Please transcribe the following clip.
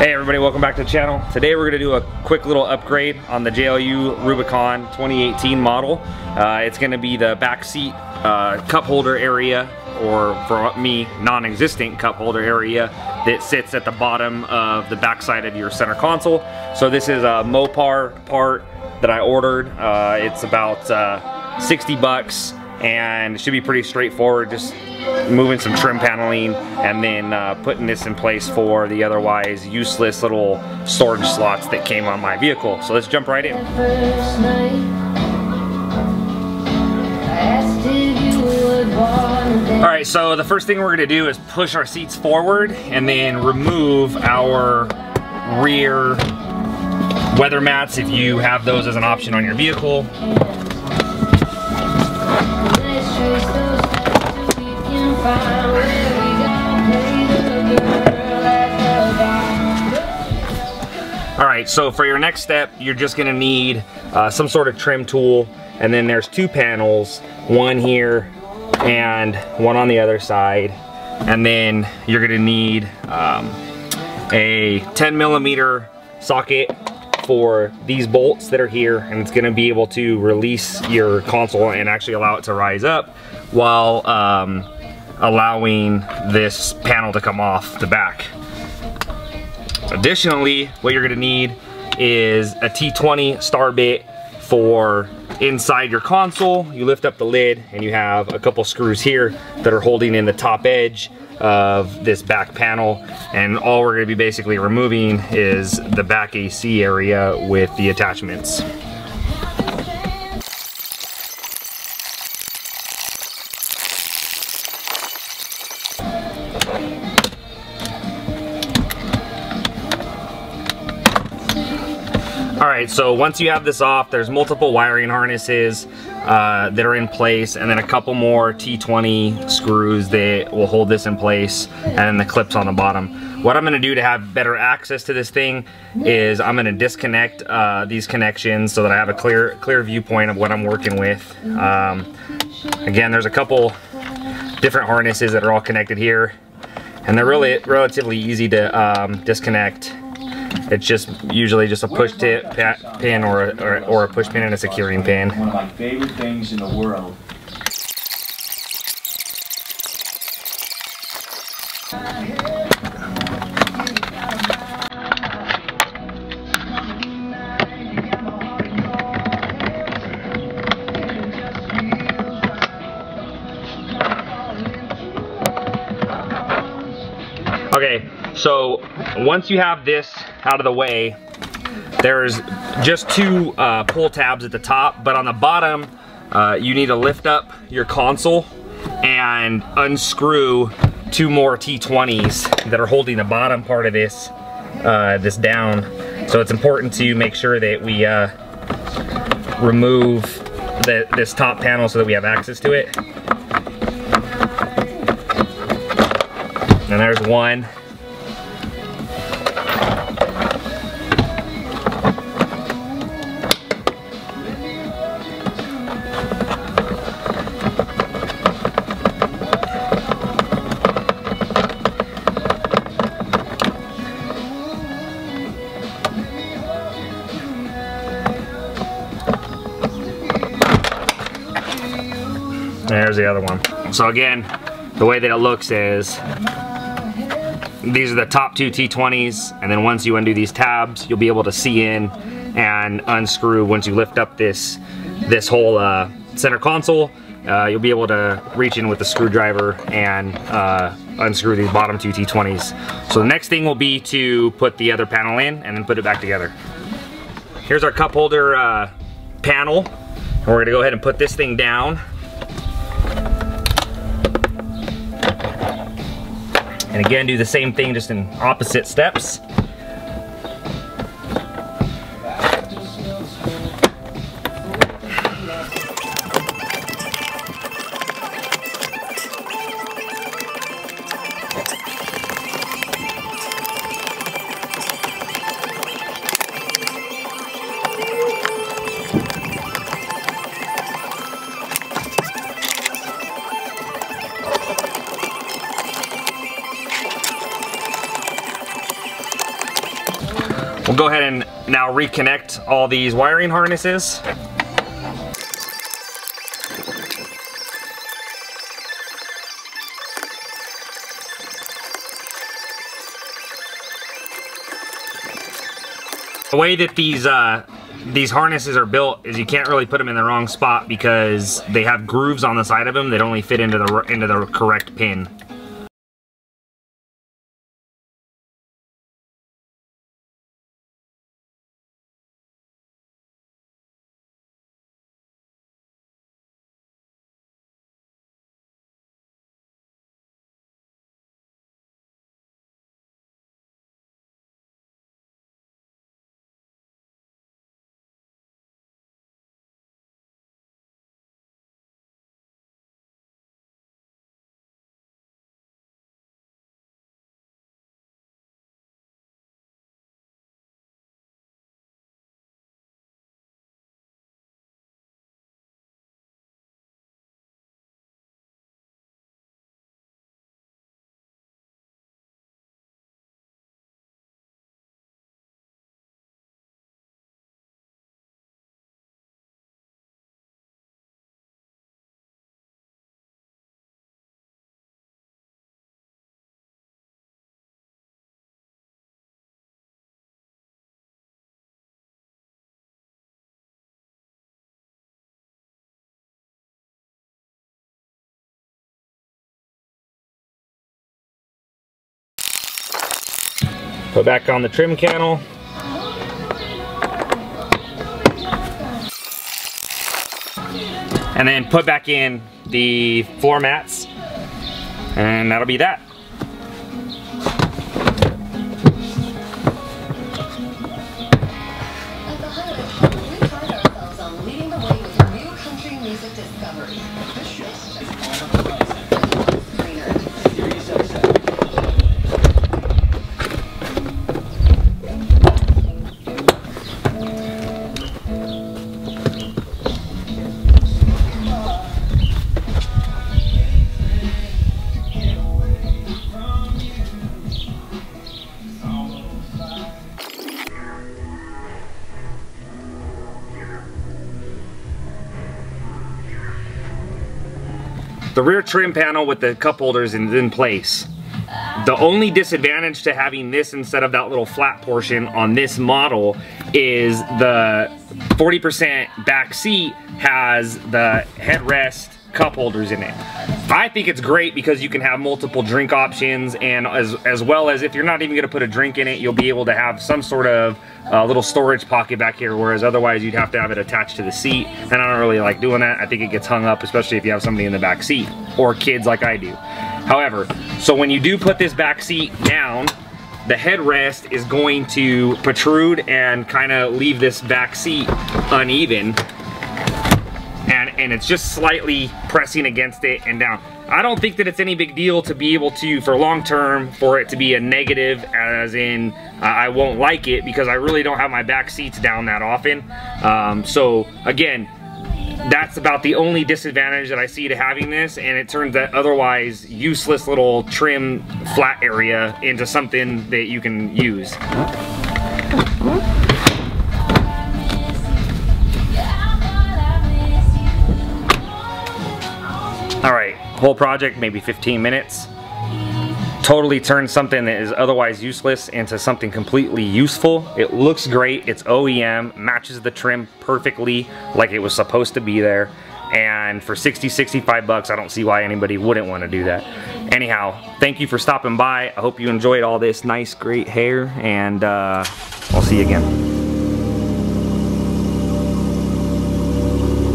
Hey everybody, welcome back to the channel. Today we're going to do a quick little upgrade on the JLU Rubicon 2018 model. It's going to be the back seat cup holder area, or for me, non-existent cup holder area that sits at the bottom of the back side of your center console. So this is a Mopar part that I ordered. It's about 60 bucks and it should be pretty straightforward, just moving some trim paneling and then putting this in place for the otherwise useless little storage slots that came on my vehicle. So let's jump right in. Alright, so the first thing we're going to do is push our seats forward and then remove our rear weather mats if you have those as an option on your vehicle. Alright, so for your next step, you're just going to need some sort of trim tool, and then there's two panels, one here and one on the other side, and then you're going to need a 10mm socket for these bolts that are here, and it's going to be able to release your console and actually allow it to rise up while allowing this panel to come off the back. Additionally, what you're going to need is a T20 star bit for inside your console. You lift up the lid and you have a couple screws here that are holding in the top edge of this back panel, and all we're going to be basically removing is the back AC area with the attachments. Alright, so once you have this off, there's multiple wiring harnesses that are in place, and then a couple more T20 screws that will hold this in place, and then the clips on the bottom. What I'm going to do to have better access to this thing is I'm going to disconnect these connections so that I have a clear viewpoint of what I'm working with. Again, there's a couple different harnesses that are all connected here, and they're really relatively easy to disconnect. It's just usually just a push pin or a push pin and a securing pin. One of my favorite things in the world. Okay, so once you have this out of the way, there's just two pull tabs at the top, but on the bottom you need to lift up your console and unscrew two more T20s that are holding the bottom part of this this down. So it's important to make sure that we remove this top panel so that we have access to it. And there's one. There's the other one. So again, the way that it looks is these are the top two T20s, and then once you undo these tabs, you'll be able to see in and unscrew. Once you lift up this whole center console, you'll be able to reach in with the screwdriver and unscrew these bottom two T20s. So the next thing will be to put the other panel in and then put it back together. Here's our cup holder panel, and we're gonna go ahead and put this thing down. And again, do the same thing, just in opposite steps. We'll go ahead and now reconnect all these wiring harnesses. The way that these harnesses are built is you can't really put them in the wrong spot because they have grooves on the side of them that only fit into the correct pin. Put back on the trim cannel. And then put back in the floor mats. And that'll be that. At the highlight, we pride ourselves on leading the way with new country music discovery. This show is all about The rear trim panel with the cup holders is in place. The only disadvantage to having this instead of that little flat portion on this model is the 40% back seat has the headrest cup holders in it. I think it's great because you can have multiple drink options, and as well as if you're not even going to put a drink in it, you'll be able to have some sort of little storage pocket back here, whereas otherwise you'd have to have it attached to the seat, and I don't really like doing that. I think it gets hung up, especially if you have somebody in the back seat or kids like I do. However, so when you do put this back seat down, the headrest is going to protrude and kind of leave this back seat uneven. And it's just slightly pressing against it and down. I don't think that it's any big deal to be able to, for long term, for it to be a negative, as in I won't like it, because I really don't have my back seats down that often. So again, that's about the only disadvantage that I see to having this, and it turns that otherwise useless little trim flat area into something that you can use. Alright, whole project, maybe 15 minutes. Totally turned something that is otherwise useless into something completely useful. It looks great, it's OEM, matches the trim perfectly like it was supposed to be there. And for 60, 65 bucks, I don't see why anybody wouldn't want to do that. Anyhow, thank you for stopping by. I hope you enjoyed all this nice, great hair, and I'll see you again.